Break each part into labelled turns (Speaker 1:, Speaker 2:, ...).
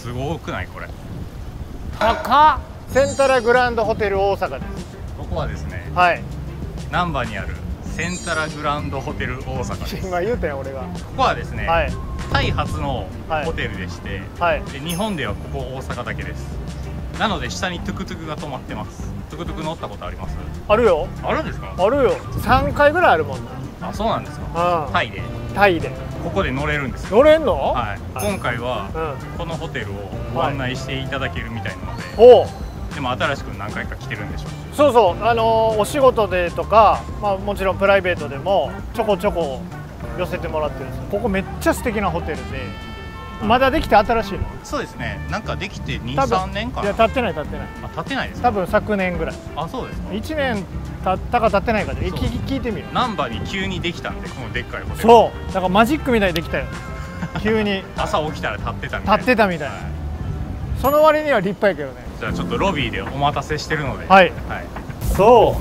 Speaker 1: すごくないこれ。
Speaker 2: 高っ。センタラグランドホテル大阪です。
Speaker 1: ここはですね、
Speaker 2: はい。
Speaker 1: 難波にあるセンタラグランドホテル大阪です。
Speaker 2: 今言うたよ俺が。
Speaker 1: ここはですね、
Speaker 2: はい、
Speaker 1: タイ初のホテルでして、
Speaker 2: はい、
Speaker 1: で日本ではここ大阪だけです。なので下にトゥクトゥクが止まってます。トゥクトゥク乗ったことあります？
Speaker 2: あるよ。
Speaker 1: あるんですか？あ
Speaker 2: るよ。3回ぐらいあるもんね。
Speaker 1: あ、そうなんですか。タイで。
Speaker 2: タイで。
Speaker 1: ここで乗れるんですよ。
Speaker 2: 乗れんの？
Speaker 1: はい。今回はこのホテルをご案内していただけるみたいなので。
Speaker 2: お。
Speaker 1: でも新しく何回か来てるんでしょう。
Speaker 2: そうそう、お仕事でとか、まあ、もちろんプライベートでもちょこちょこ寄せてもらってるんです。ここめっちゃ素敵なホテルで、まだできて新しいの？そうですね。なんかできて2、3年かな。いや経ってない経ってない。あ、経ってないですか。多分昨年ぐらい。あ、そうですか。1年経ったか経ってないかで聞いてみる。難波に急にできたんで、このでっかいホテル。そう。だからマジックみたいにできたよ。急に朝起きたら立ってたみたいな。立ってたみたいな。その割には立派やけどね。じゃあちょっとロビーでお待たせしてるので。はい。はい。そう。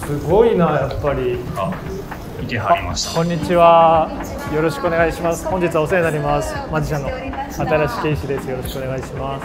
Speaker 2: すごいな、やっぱり。あ、いてはりました。こんにちは。よろしくお願いします。本日はお世話になります。マジシャンの新圭司です。よろしくお願いします。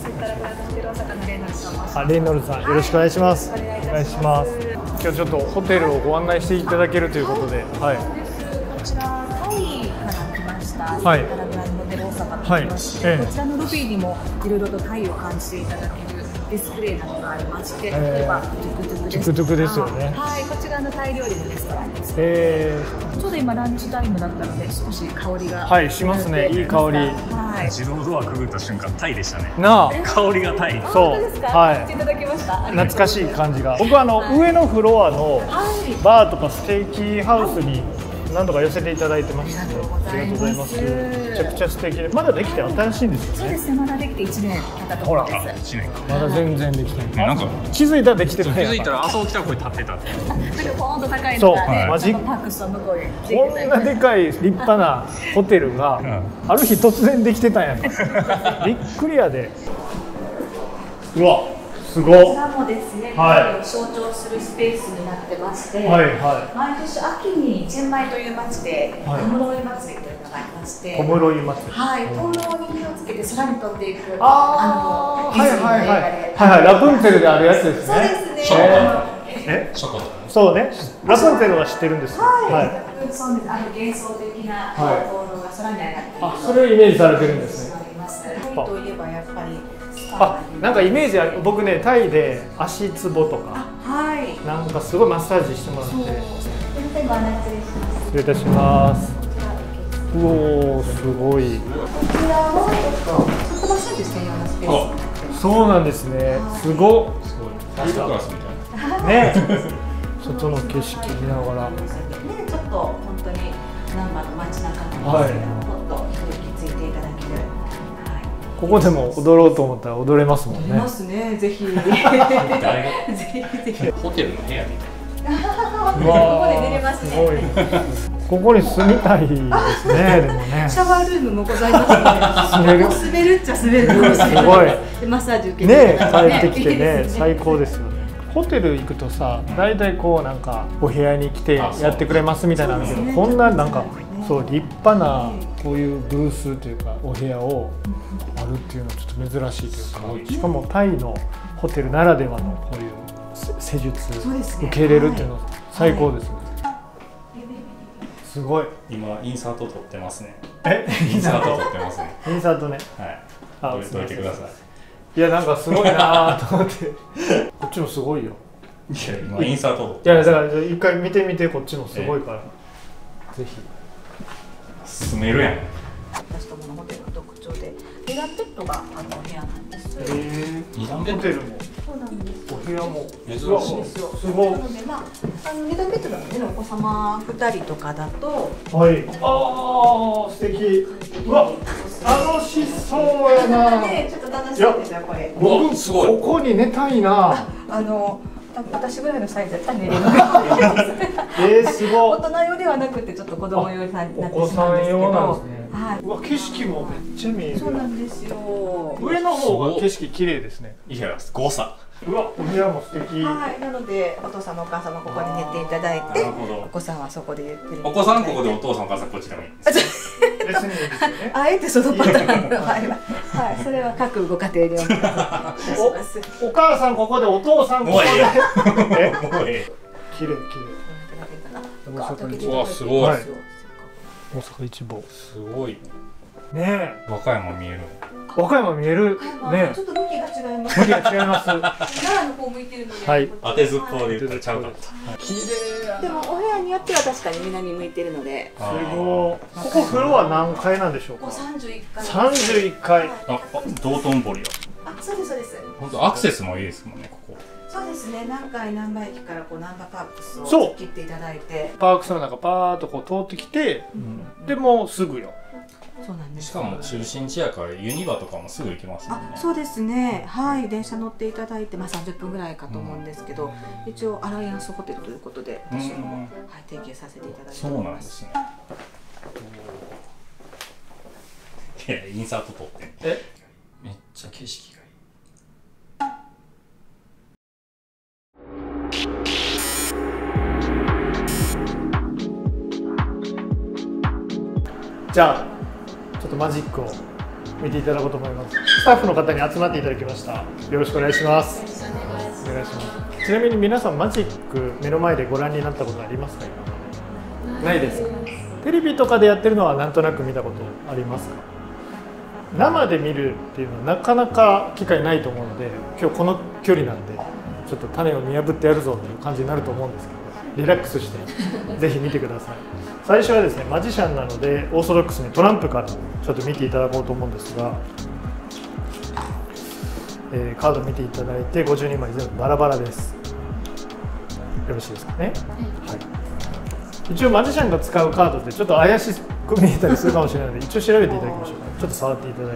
Speaker 2: あ、レイノルズさん、よろしくお願いします。お願いします。今日ちょっとホテルをご案内していただけるということで。はい。
Speaker 3: こちらタイから来ました。
Speaker 2: はい。
Speaker 3: はい、こちらのロビーにもいろいろとタイを感じていただけるディスプレイなどがありまして、例えばトゥクトゥクです。トゥクトゥクですよね。はい、こちらのタイ料理のレストランです。ちょうど今ランチタイムだったので少し香りがはいしますね。いい香り。はい。自動ドアくぐった瞬間タイでしたね。なあ。香りがタイ。そう。はい。いただきました。懐かしい感じが。僕は上のフロアのバーとかステーキハウスに何度か寄せていただいてましたね。ありがとうございます。めちゃくちゃ素敵で、まだできて新しいんですよね。そうですね、まだできて1年経ったところです。1年か。まだ全然できてない。なんか気づいたらできてる。気づいたら朝起きたらこれ立ってた。なんかポーンと高いのがね、マジックパークスの向こうに。こんなでかい立派なホテルがある日突然できてたんやな。びっくりやで。うわ。すごい。こちらもですね、タイを象徴するスペースになってまして、毎年秋にチェンマイという町でコムロイ祭りというのがありまして、コムロイ祭り、はい、灯籠に火をつけて空に飛んでいくディズニーの映画で、ラプンツェルであるやつですね。そうですね。ショコラ。そうね。ラプンツェルは知ってるんです。はい。そうです。幻想的な灯籠が空に上がっている。あ、それをイメージされてるんですね。タイといえばやっぱり。あ、なんかイメージある。僕ね、タイで足つぼとか、はい、なんかすごいマッサージしてもらって。失礼いたします。うおー、すごい。こちらは外マッサージ専用のスペース。そうなんですね。すごっ。ね、外の景色見ながら。ね、ちょっと本当に難波の街中のほっと息ついていただける。ここでも踊ろうと思ったら踊れますもんね。踊れますね、ぜひ。ぜひぜひ。ホテルの部屋みたいな。ここで寝れますね。ここに住みたいですね。でもね。シャワールームもございますので。滑るっちゃ滑るかもしれない。すごい。マッサージ受けて。ね、帰ってきてね、最高ですよね。ホテル行くとさ、大体こうなんかお部屋に来てやってくれますみたいなんだけど、こんななんかそう立派なこういうブースというかお部屋をあるっていうのはちょっと珍しいというか、しかもタイのホテルならではのこういう施術受け入れるっていうのは最高ですね。すごい。今インサート撮ってますね。インサート撮ってますね。インサートね。はい。あ、撮ってください。いや、なんかすごいなと思って。こっちもすごいよ。いや、今インサート。いや、だから一回見てみて、こっちもすごいから。ぜひ。住めるやん。私どものホテルの特徴で、2段ベッドが部屋なんです。2段ベッド。ホテルも。そうなんです。お部屋も珍しいですよ。すごい。なので、まあ2段ベッドなので、お子様2人とかだと。はい。ああ、素敵。うわ、楽しそうやな。ね、ちょっと楽しいですよこれ。僕すごい。ここに寝たいな。私ぐらいのサイズだったら寝れる。すごい。大人用ではなくてちょっと子供用になってしまうんですけど。お子さん用なんですね。はい。うわ、景色もめっちゃ見える。そうなんですよ。上の方が景色綺麗ですね。いや、誤差。うわ、お部屋も素敵。はい。なのでお父様お母様ここに寝ていただいて、お子さんはそこでゆっくり。お子さんここで、お父さんお母さんこちらに。
Speaker 2: 別にいいですよね。
Speaker 4: あえてそのパターンの場合は、はい、それは各ご家庭にお任せいたします。
Speaker 2: お母さんここで、お父さんここで。綺麗。
Speaker 1: うわ、すごい。
Speaker 2: 大阪一望。
Speaker 1: すごい。
Speaker 2: ねえ。
Speaker 1: 和歌山見える。
Speaker 2: 和歌山見える。ね。
Speaker 4: ちょっと向きが違います。
Speaker 2: 向きが違います。
Speaker 4: 奈良の方向いてるので。
Speaker 1: はい。当てずっぽうで言ったらちゃうかった。
Speaker 2: 綺麗や。
Speaker 4: でもお部屋によっては確かに南向いてるので。
Speaker 2: すごい。ここフロア何階なんでしょうか。
Speaker 4: 31階。
Speaker 2: 31階。
Speaker 1: 道頓堀や。
Speaker 4: あ、そうですそうです。
Speaker 1: 本当アクセスもいいですもんね、ここ。
Speaker 4: そうですね。南海難波駅からこう難波パークスを切っていただいて、
Speaker 2: パークスの中パーッとこう通ってきて、でもうすぐよ。
Speaker 4: そうなんです。
Speaker 1: しかも中心地やからユニバとかもすぐ行きますもんね。
Speaker 4: そうですね。はい、電車乗っていただいて、まあ30分ぐらいかと思うんですけど、一応アライアンスホテルということで私もはい提携させていただいております。
Speaker 1: そうなんですね。いや、インサート撮って。めっちゃ景色がいい。
Speaker 2: じゃあちょっとマジックを見ていただこうと思います。スタッフの方に集まっていただきました。よろしくお願いします。お願いします。ちなみに皆さんマジック目の前でご覧になったことありますか？今までないですか？テレビとかでやってるのはなんとなく見たことありますか？生で見るっていうのはなかなか機会ないと思うので、今日この距離なんでちょっと種を見破ってやるぞという感じになると思うんですけど、リラックスしてぜひ見てください。最初はですね、マジシャンなのでオーソドックスにトランプからちょっと見ていただこうと思うんですが、カード見ていただいて52枚全部バラバラです。よろしいですかね。はい、一応マジシャンが使うカードってちょっと怪しく見えたりするかもしれないので、一応調べていただきましょうか。ちょっと触っていただいて、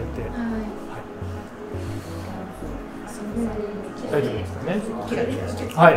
Speaker 2: 大丈夫ですかね。はい。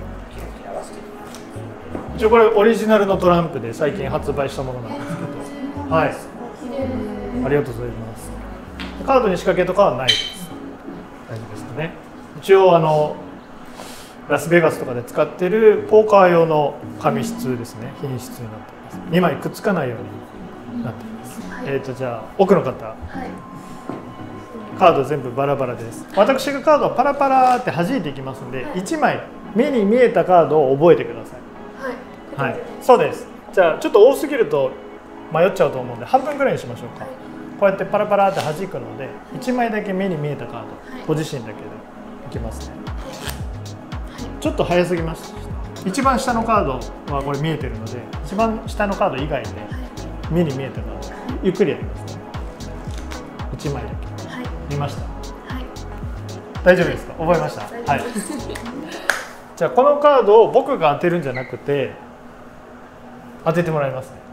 Speaker 2: 一応これオリジナルのトランプで最近発売したものなんですけど、はい、ありがとうございます。カードに仕掛けとかはないです。大丈夫ですかね。一応ラスベガスとかで使ってるポーカー用の紙質ですね、品質になっています。2枚くっつかないようになっています。じゃあ奥の方、カード全部バラバラです。私がカードをパラパラって弾いていきますので、1枚目に見えたカードを覚えてください。はい、そうです。じゃあちょっと多すぎると迷っちゃうと思うんで、半分ぐらいにしましょうか。こうやってパラパラって弾くので、1枚だけ目に見えたカード、ご自身だけでいきますね。ちょっと早すぎます。一番下のカードはこれ見えてるので、一番下のカード以外で目に見えたカード、ゆっくりやりますね。1枚だけ見ました。大丈夫ですか？覚えました？はい。じゃあこのカードを僕が当てるんじゃなくて当ててもらいますね。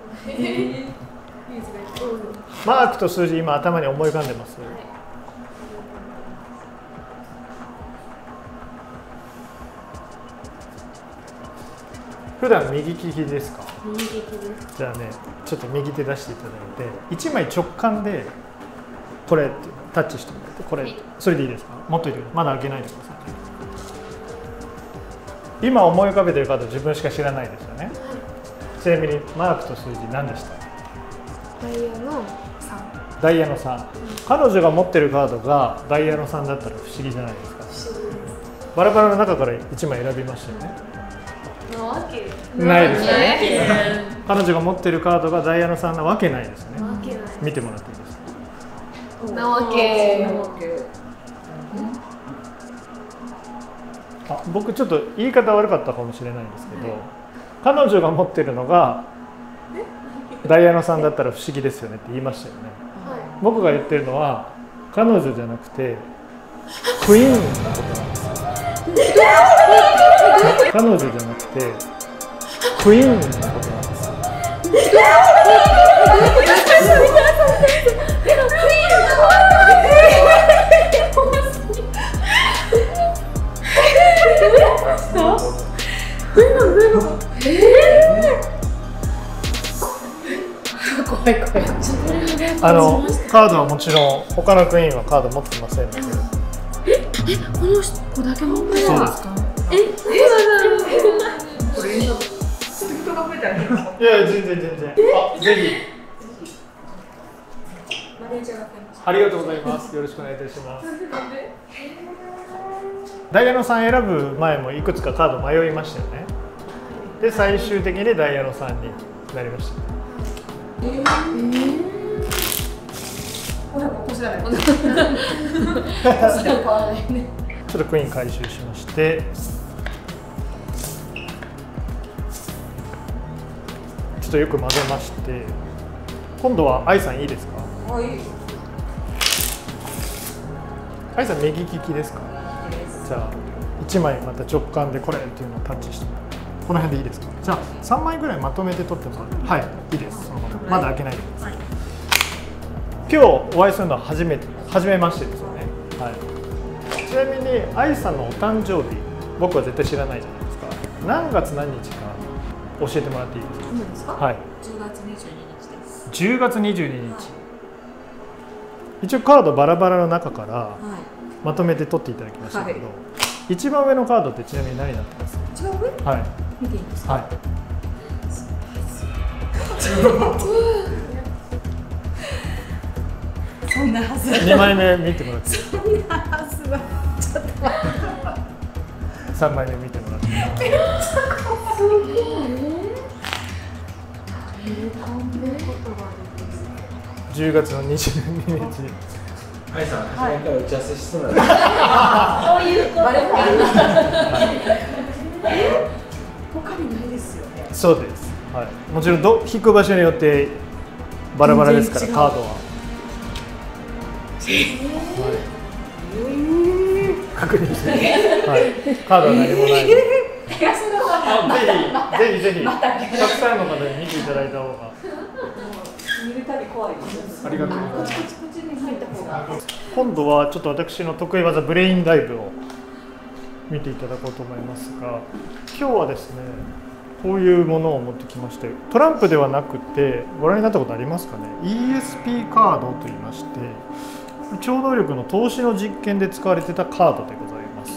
Speaker 2: マークと数字今頭に思い浮かんでます。普段右利きですか？
Speaker 5: 右利きです。
Speaker 2: じゃあね、ちょっと右手出していただいて、1枚直感でこれってタッチしてもらって、これそれでいいですか？持っといてください。まだ開けないでください。今思い浮かべてるカード自分しか知らないですよね。ちなみにマークと数字何でした？
Speaker 5: ダイヤの3。
Speaker 2: ダイヤの3。彼女が持ってるカードがダイヤの3だったら不思議じゃないですか。バラバラの中から1枚選びましたよね。
Speaker 5: なわけ
Speaker 2: ないですよね。彼女が持ってるカードがダイヤの3なわけないですよね。見てもらっていいですか？
Speaker 5: なわけ。
Speaker 2: 僕ちょっと言い方悪かったかもしれないんですけど、彼女が持ってるのがダイヤの3だったら不思議ですよねって言いましたよね。僕が言ってるのは彼女じゃなくてクイーンのことなんですよ。彼女じゃなくてクイーンのことなんですよ。カードはもちろん他のクイーンはカード持ってませんので。
Speaker 5: この子だけ持ってるんですか？
Speaker 4: これ人が増えたらいいですか？
Speaker 2: いや全然。ぜひありがとうございます。よろしくお願いいたします。ダイヤの3選ぶ前もいくつかカード迷いましたよね。で最終的にダイヤの3になりました。ちょっとクイーン回収しまして、ちょっとよく混ぜまして、今度は愛さんいいですか？愛さん右利きですか？じゃあ1枚また直感でこれっていうのをタッチしてもらって、この辺でいいですか？じゃあ3枚ぐらいまとめて取ってもらって、はい、いいです。そのまままだ開けないでください。今日お会いするのは初めましてですよね。はい。ちなみに愛さんのお誕生日、僕は絶対知らないじゃないですか。何月何日か教えてもらっていいですか？はい。
Speaker 4: 10月22日です。
Speaker 2: 10月22日。一応カードバラバラの中からまとめて取っていただきましたけど、一番上のカードってちなみに何になってますか？
Speaker 4: 一番上？
Speaker 2: はい。
Speaker 4: 見ていいですか？
Speaker 2: はい。
Speaker 4: そんなはず。
Speaker 2: 2枚目見てもらって。
Speaker 4: そんなはずはちょっと待って。
Speaker 2: 3枚目見てもらって。
Speaker 4: すごい。
Speaker 2: 10月の22日。
Speaker 3: 愛さん、初めから打ち合わせしそうなんで。
Speaker 4: そういうこと。他にないですよね。
Speaker 2: そうです。はい。もちろん引く場所によってバラバラですからカードは。確認して、はい、カードは何もないので、ぜひたくさんの方に見ていただいた方が。
Speaker 4: 見るたび怖いです。
Speaker 2: ありがとうございます。今度はちょっと私の得意技ブレインダイブを見ていただこうと思いますが、今日はですね、こういうものを持ってきまして、トランプではなくてご覧になったことありますかね。 ESP カードといいまして、超能力の投資の実験で使われてたカードでございます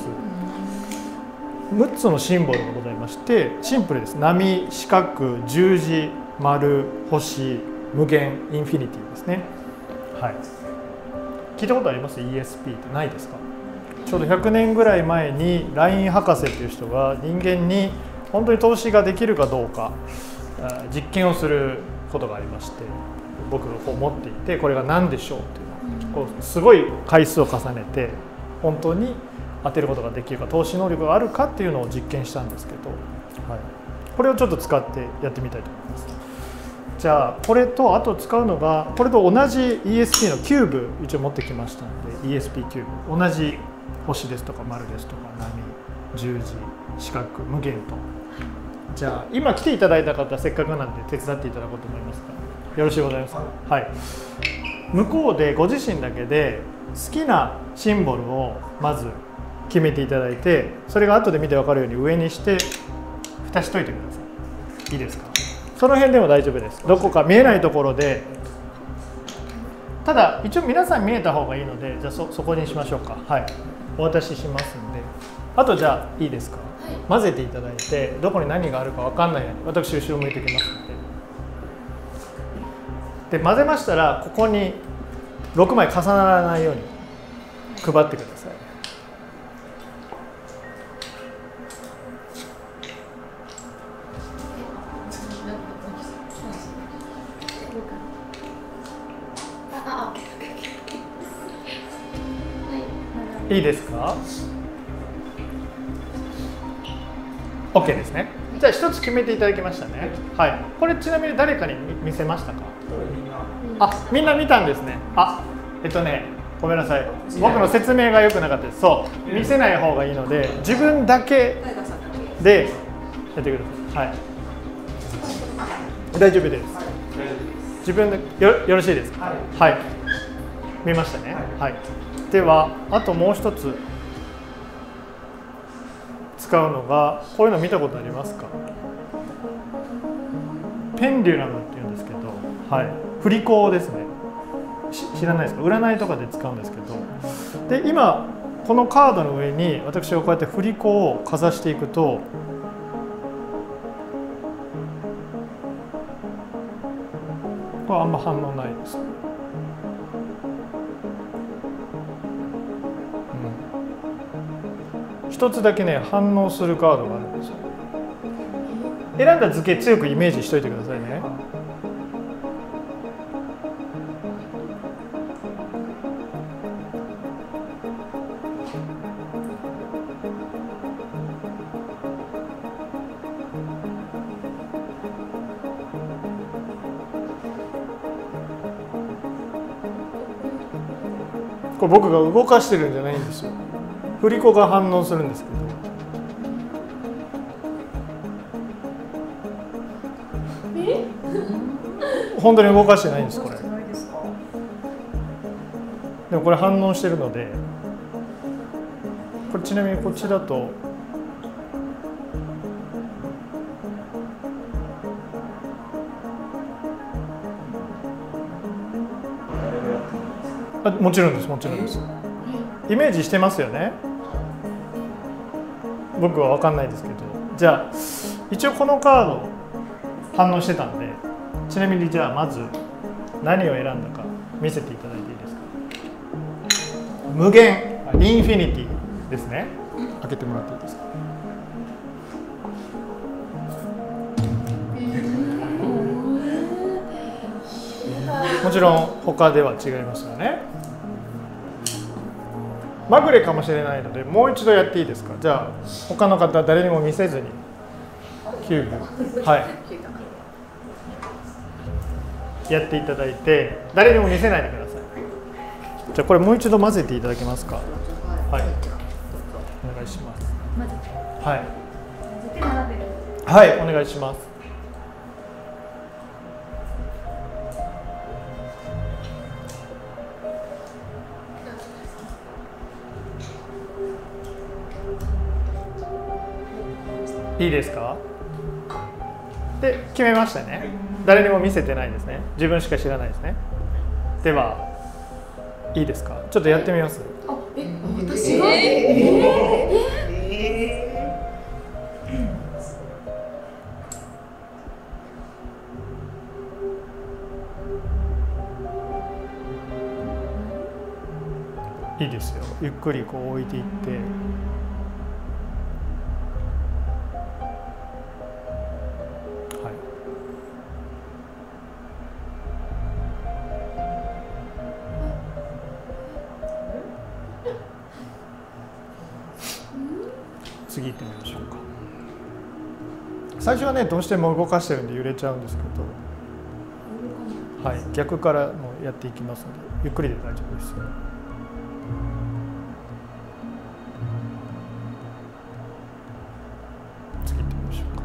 Speaker 2: 。6つのシンボルがございまして、シンプルです。波、四角、十字、丸、星、無限、インフィニティですね。はい。聞いたことあります？ ESP ってないですか？ちょうど100年ぐらい前にライン博士という人が人間に本当に投資ができるかどうか実験をすることがありまして、僕がこう持っていて、これが何でしょうというこうすごい回数を重ねて本当に当てることができるか、投資能力があるかっていうのを実験したんですけど、はい、これをちょっと使ってやってみたいと思います。じゃあこれとあと使うのが、これと同じ ESP のキューブ一応持ってきましたので、 ESP キューブ、同じ星ですとか丸ですとか波、十字、四角、無限と。じゃあ今来ていただいた方、せっかくなんで手伝っていただこうと思いますが、よろしいございますか？はい。向こうでご自身だけで好きなシンボルをまず決めていただいて、それが後で見て分かるように上にして蓋しといてください。いいですか？その辺でも大丈夫です。どこか見えないところで、ただ一応皆さん見えた方がいいので、じゃあそこにしましょうか。はい、お渡ししますんで、あとじゃあいいですか？混ぜていただいて、どこに何があるか分かんないように私後ろ向いてきますので。で混ぜましたら、ここに6枚重ならないように配ってください。いいですか？ OK ですね。じゃあ一つ決めていただきましたね。はい。これちなみに誰かに見せましたか？あ、みんな見たんですね。あ、ごめんなさい。僕の説明が良くなかったです。そう、見せない方がいいので、自分だけでやってください。はい。大丈夫です。自分でよろしいですか？はい。見ましたね。はい。では、あともう一つ使うのが、こういうの見たことありますか？ペンデュラムっていうんですけど、はい、振り子ですね。知らないですか？占いとかで使うんですけど、で今このカードの上に私がこうやって振り子をかざしていくと、これあんま反応ないです。 一つだけね反応するカードがあるんですよ。選んだ図形強くイメージしといてくださいね。これ僕が動かしてるんじゃないんですよ。振り子が反応するんですけど。本当に動かしてないんです、これ。でもこれ反応してるので、これちなみにこっちだともちろんです、もちろんです。イメージしてますよね。僕は分かんないですけど、じゃあ一応このカード反応してたんで、ちなみにじゃあまず何を選んだか見せていただいていいですか。無限、インフィニティですね。開けてもらっていいですか。もちろん他では違いますよね。まぐれかもしれないのでもう一度やっていいですか。じゃあ他の方誰にも見せずに9秒、はい、やっていただいて誰にも見せないでください。じゃあこれもう一度混ぜていただけますか。はい、お願いします。はいはい、お願いします。いいですか。で決めましたね。誰にも見せてないですね。自分しか知らないですね。ではいいですか。ちょっとやってみます。
Speaker 5: 私が
Speaker 2: いいですよ。ゆっくりこう置いていって。次行ってみましょうか。最初はねどうしても動かしてるんで揺れちゃうんですけど、はい、逆からもやっていきますのでゆっくりで大丈夫ですよ。次行ってみましょうか。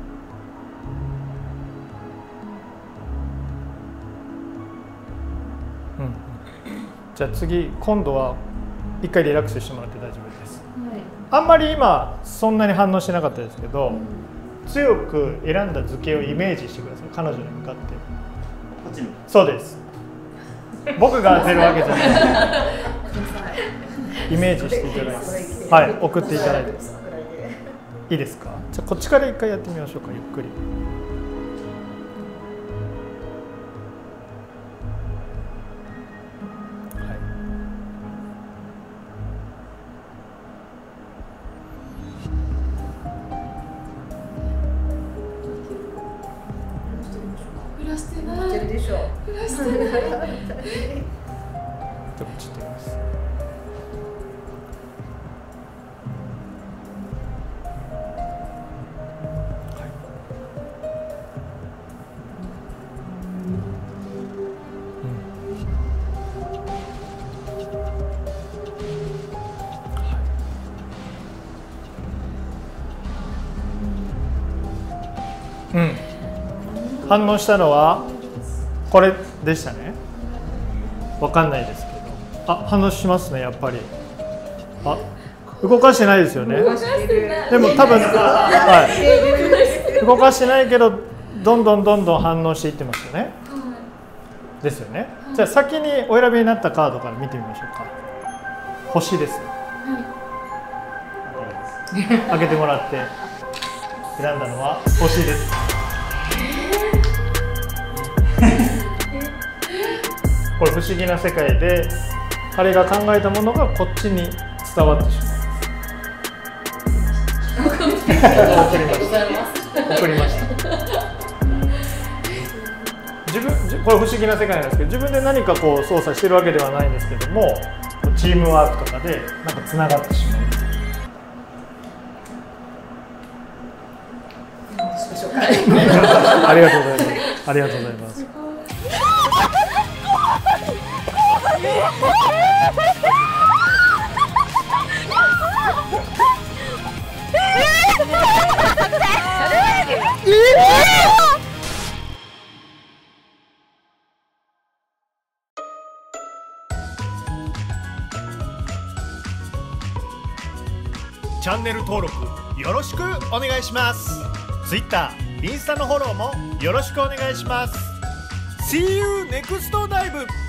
Speaker 2: じゃあ次今度は一回リラックスしてもらって大丈夫です。あんまり今そんなに反応してなかったですけど、強く選んだ図形をイメージしてください。彼女に向かって。そうです。僕が当てるわけじゃない。イメージしていただいて、はい、送っていただいていいですか。じゃあこっちから一回やってみましょうか。ゆっくり。反応したのはこれでしたね。わかんないですけど、反応しますね、やっぱり。動かしてないですよね。でも多分、はい、動かしてないけどどんどん反応していってますよね。ですよね。じゃあ先にお選びになったカードから見てみましょうか。星です。開けてもらって選んだのは星です。これ不思議な世界で彼が考えたものがこっちに伝わってしまうんです。 送りましたこれ不思議な世界なんですけど、自分で何かこう操作してるわけではないんですけども、チームワークとかでなんかつながってしまう。ありがとうございます。ありがとうございます。チャンネル登録よろしくお願いします。Twitter、インスタのフォローもよろしくお願いします。See you next dive!